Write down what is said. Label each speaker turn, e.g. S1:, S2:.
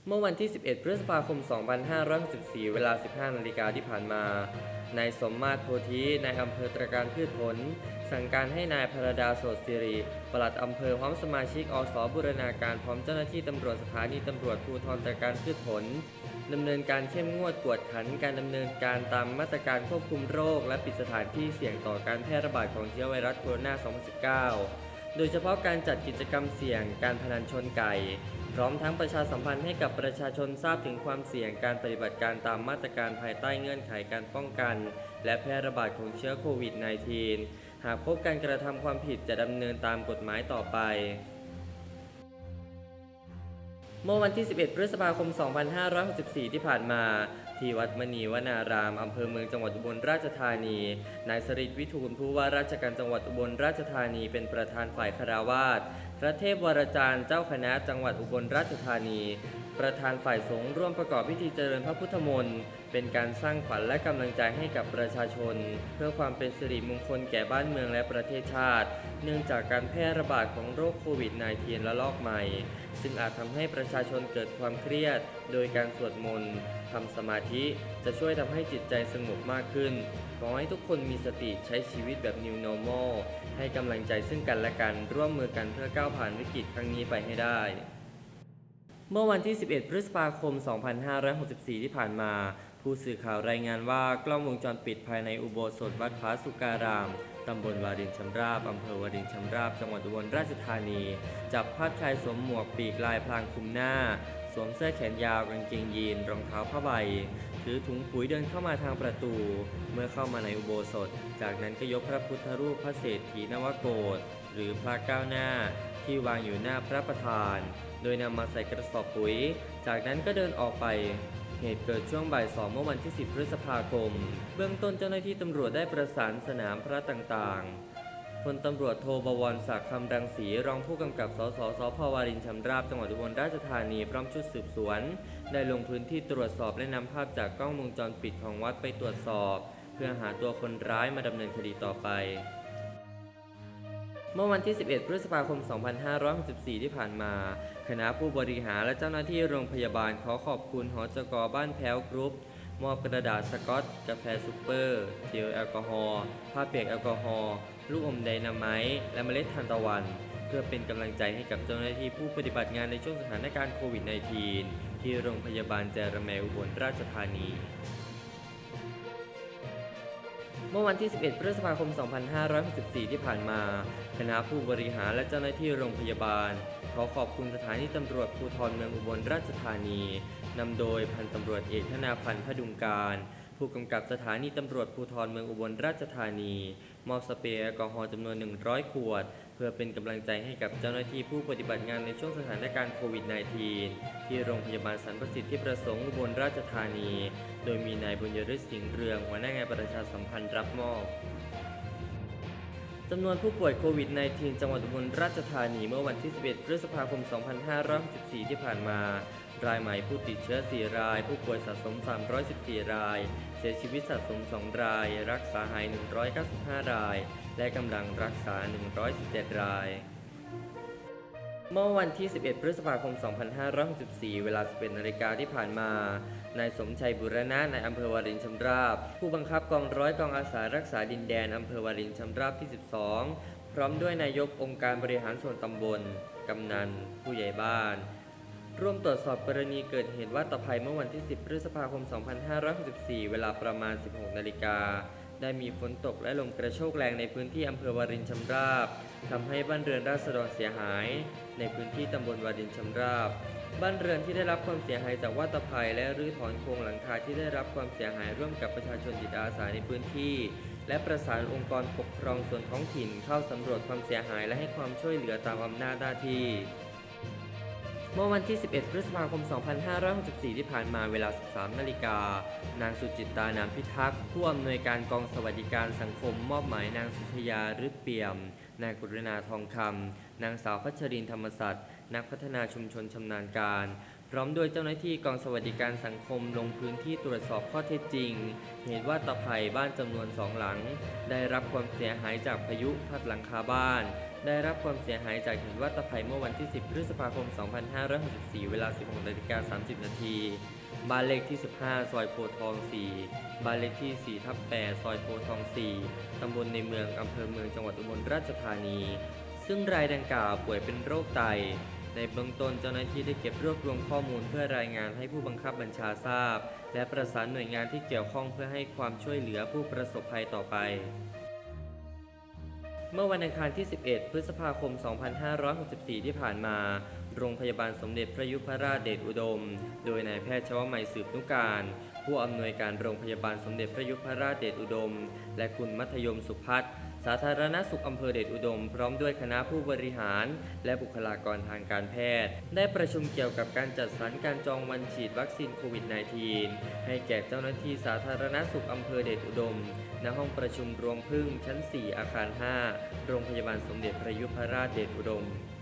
S1: เมื่อวันที่ 11 พฤษภาคม 2564 เวลา 15 นาฬิกาที่ผ่านมา นายสมมาตรโพธินายอำเภอตระการพืชผล สั่งการให้นายพรดาโสดสิริปลัดอำเภอพร้อมสมาชิกอสบูรณาการพร้อมเจ้าหน้าที่ตำรวจสถานีตำรวจภูธรตระการพืชผลดำเนินการเข้มงวดกวดขันการดำเนินการตามมาตรการควบคุมโรคและปิดสถานที่เสี่ยงต่อการแพร่ระบาดของเชื้อไวรัสโคโรนา 2019 โดยเฉพาะการจัดกิจกรรมเสี่ยงการพนันชนไก่พร้อมทั้งประชาสัมพันธ์ให้กับประชาชนทราบถึงความเสี่ยงการปฏิบัติการตามมาตรการภายใต้เงื่อนไขการป้องกันและแพร่ระบาดของเชื้อโควิด -19 หากพบการกระทำความผิดจะดำเนินตามกฎหมายต่อไปเมื่อวันที่ 11 พฤษภาคม 2564 ที่ผ่านมาที่วัดมณีวนารามอำเภอเมืองจังหวัดอุบลราชธานีนายสฤทธิ์วิทูลผู้ว่าราชการจังหวัดอุบลราชธานีเป็นประธานฝ่ายคฤหัสถ์พระเทพวรจารย์เจ้าคณะจังหวัดอุบลราชธานีประธานฝ่ายสงฆ์ร่วมประกอบพิธีเจริญพระพุทธมนต์เป็นการสร้างขวัญและกำลังใจให้กับประชาชนเพื่อความเป็นสิริมงคลแก่บ้านเมืองและประเทศชาติเนื่องจากการแพร่ระบาดของโรคโควิด -19 ระลอกใหม่ซึ่งอาจทำให้ประชาชนเกิดความเครียดโดยการสวดมนต์ทำสมาธิจะช่วยทำให้จิตใจสงบมากขึ้นขอให้ทุกคนมีสติใช้ชีวิตแบบ New Normal ให้กำลังใจซึ่งกันและกันร่วมมือกันเพื่อก้าวผ่านวิกฤตครั้งนี้ไปให้ได้เมื่อวันที่ 11 พฤษภาคม 2564 ที่ผ่านมาผู้สื่อข่าวรายงานว่ากล้องวงจรปิดภายในอุโบสถวัดผาสุการามตำบลวารินชำราบอำเภอวารินชำราบจังหวัดอุบลราชธานีจับภาพชายสวมหมวกปีกลายพรางคลุมหน้าสวมเสื้อแขนยาวกางเกงยีนรองเท้าผ้าใบถือถุงปุ๋ยเดินเข้ามาทางประตูเมื่อเข้ามาในอุโบสถจากนั้นก็ยกพระพุทธรูปพระเศรษฐีนวโกฏหรือพระก้าวหน้าที่วางอยู่หน้าพระประธานโดยนำมาใส่กระสอบปุ๋ยจากนั้นก็เดินออกไปเหตุเกิดช่วงบ่าย 2 เมื่อวันที่ 10 พฤษภาคมเบื้องต้นเจ้าหน้าที่ตำรวจได้ประสานสนามพระต่างๆพลตำรวจโทบวรศักดิ์คำรังสีรองผู้กำกับสสสภ.วารินชำราบจังหวัดอุบลราชธานีพร้อมชุดสืบสวนได้ลงพื้นที่ตรวจสอบและนำภาพจากกล้องวงจรปิดของวัดไปตรวจสอบเพื่อหาตัวคนร้ายมาดำเนินคดีต่อไปเมื่อวันที่ 11 พฤษภาคม 2564 ที่ผ่านมาคณะผู้บริหารและเจ้าหน้าที่โรงพยาบาลขอขอบคุณหจก.บ้านแพ้วกรุ๊ปมอบกระดาษสก๊อตกาแฟซุปเปอร์เจลแอลกอฮอล์ผ้าเปียกแอลกอฮอล์ลูกอมไดนาไมต์และเมล็ดทานตะวันเพื่อเป็นกำลังใจให้กับเจ้าหน้าที่ผู้ปฏิบัติงานในช่วงสถานการณ์โควิด -19 ที่โรงพยาบาลแจระแมอุบลราชธานีเมื่อวันที่ 11 พฤษภาคม 2564 ที่ผ่านมาคณะผู้บริหารและเจ้าหน้าที่โรงพยาบาลขอขอบคุณสถานีตำรวจภูธรเมืองอุบลราชธานีนำโดยพันตำรวจเอกธนาพันธ์พดุงการผู้กำกับสถานีตำรวจภูธรเมืองอุบลราชธานีมอบสเปรย์แอลกอฮอล์จำนวน 100 ขวดเพื่อเป็นกำลังใจให้กับเจ้าหน้าที่ผู้ปฏิบัติงานในช่วงสถานการณ์โควิด -19 ที่โรงพยาบาลสรรพสิทธิประสงค์อุบลราชธานีโดยมีนายบุญยฤทธิ์สิงห์เรืองหัวหน้างานประชาสัมพันธ์รับมอบจำนวนผู้ป่วยโควิด -19 จังหวัดอุบลราชธานีเมื่อวันที่ 11 พฤษภาคม 2564 ที่ผ่านมารายใหม่ผู้ติดเชื้อ 4 รายผู้ป่วยสะสม 314 รายเสียชีวิตสะสม 2 รายรักษาหาย 195 รายและกำลังรักษา 117 รายเมื่อวันที่ 11 พฤษภาคม 2564 เวลา 11 นาฬิกาที่ผ่านมานายสมชัยบุรณะนายอำเภอวารินชำราบผู้บังคับกองร้อยกองอาสารักษาดินแดนอำเภอวารินชำราบที่ 12 พร้อมด้วยนายกองค์การบริหารส่วนตำบลกำนันผู้ใหญ่บ้านร่วมตรวจสอบกรณีเกิดเหตุวัตภัยเมื่อวันที่ 10 พฤษภาคม 2564 เวลาประมาณ 16 นาฬิกาได้มีฝนตกและลมกระโชกแรงในพื้นที่อำเภอวารินชำราบทำให้บ้านเรือนราษฎรเสียหายในพื้นที่ตำบลวารินชำราบบ้านเรือนที่ได้รับความเสียหายจากวัตภัยและรื้อถอนโครงหลังคาที่ได้รับความเสียหายร่วมกับประชาชนจิตอาสาในพื้นที่และประสานองค์กรปกครองส่วนท้องถิ่นเข้าสำรวจความเสียหายและให้ความช่วยเหลือตามอำนาจหน้าที่เมื่อวันที่ 11 พฤษภาคม 2564 ที่ผ่านมาเวลา 13 นาฬิกานางสุจิตตานามพิทักษ์ผู้อำนวยการกองสวัสดิการสังคมมอบหมายนางสุธยาฤทธิ์เปี่ยมนายกรุณาทองคำนางสาวพัชรินทร์ธรรมสัตย์นักพัฒนาชุมชนชำนาญการพร้อมด้วยเจ้าหน้าที่กองสวัสดิการสังคมลงพื้นที่ตรวจสอบข้อเท็จจริงเหตุว่าตะไคร่บ้านจำนวน 2 หลังได้รับความเสียหายจากพายุพัดหลังคาบ้านได้รับความเสียหายจากเหตุวัตภัยเมื่อวันที่ 10 พฤษภาคม 2564 เวลา 16:30 น. บ้านเลขที่ 15 ซอยโพธิ์ทอง 4 บ้านเลขที่ 4/8 ซอยโพธิ์ทอง 4 ตำบลในเมือง อำเภอเมือง จังหวัดอุบลราชธานี ซึ่งรายดังกล่าวป่วยเป็นโรคไต ในเบื้องต้นเจ้าหน้าที่ได้เก็บรวบรวมข้อมูลเพื่อรายงานให้ผู้บังคับบัญชาทราบ และประสานหน่วยงานที่เกี่ยวข้องเพื่อให้ความช่วยเหลือผู้ประสบภัยต่อไป เมื่อวันอังคารที่ 11 พฤษภาคม 2564 ที่ผ่านมา โรงพยาบาลสมเด็จพระยุพราชเดชอุดม โดยนายแพทย์ชวมัยสืบนุการ ผู้อำนวยการโรงพยาบาลสมเด็จพระยุพราชเดชอุดม และคุณมัธยมสุพัฒน์สาธารณสุขอำเภอเดชอุดม พร้อมด้วยคณะผู้บริหาร และบุคลากรทางการแพทย์ ได้ประชุมเกี่ยวกับการจัดสรรการจองวันฉีดวัคซีนโควิด -19 ให้แก่เจ้าหน้าที่สาธารณสุขอำเภอเดชอุดม ณ ห้องประชุมรวงผึ้งชั้น 4 อาคาร 5 โรงพยาบาลสมเด็จพระยุพราชเดชอุดม